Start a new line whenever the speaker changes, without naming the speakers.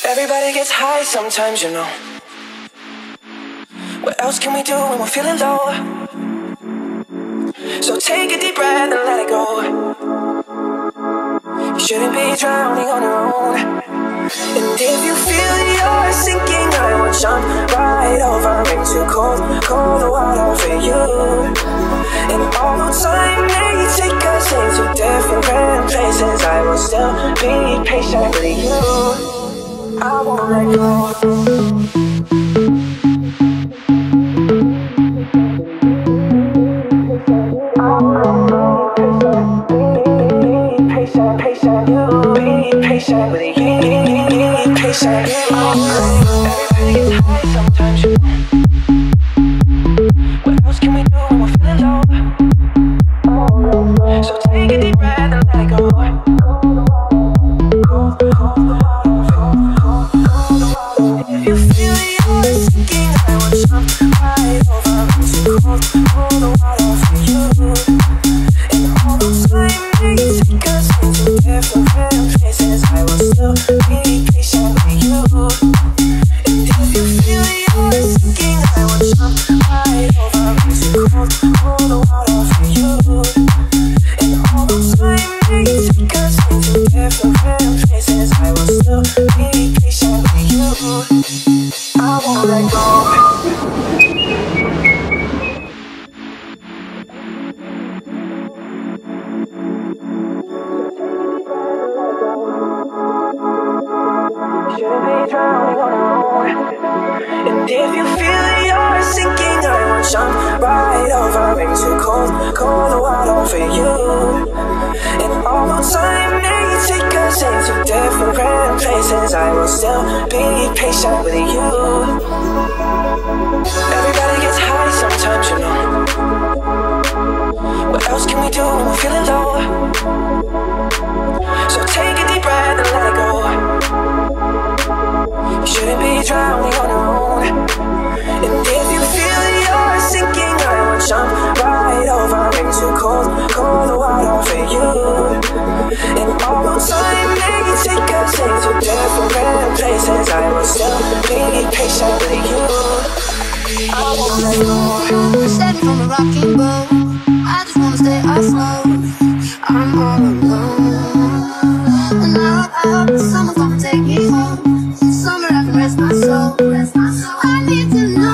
Everybody gets high sometimes, you know. What else can we do when we're feeling low? So take a deep breath and let it go. You shouldn't be drowning on your own. And if you feel you're sinking, I will jump right over into cold, cold water for you. And although time may take us into different places, I will still be patient with you. I won't let go. Patient with you, patient. Everybody gets high sometimes, you know. What else can we do when we're feeling low? So take a deep breath and let it go. If you feel you're sinking, I will jump right over into cold, cold water for you. And although time may take us into different places, I will still be patient with you. And if you feel you're sinking, I will jump right over into cold, cold water for you. And although time may take us into different places, I will still be patient with you. I won't let go. Shouldn't be drowning on your own. And if you feel you're sinking, I will jump right over into cold, cold water for you. And although time may take us into different places, I will still be patient with you. Everybody gets high sometimes, you know. What else can we do when we're feeling low? So take a deep breath and let it go. You shouldn't be drowning on your own. And if you feel you're sinking, I will jump right over into cold, cold water for you. And although time may take us into different places, I will still be patient with you. I won't let go.
Steady from a rocking boat, I just wanna stay afloat. I'm all alone, and I hope that someone's gonna take me home. Somewhere I can rest my soul. I need to know.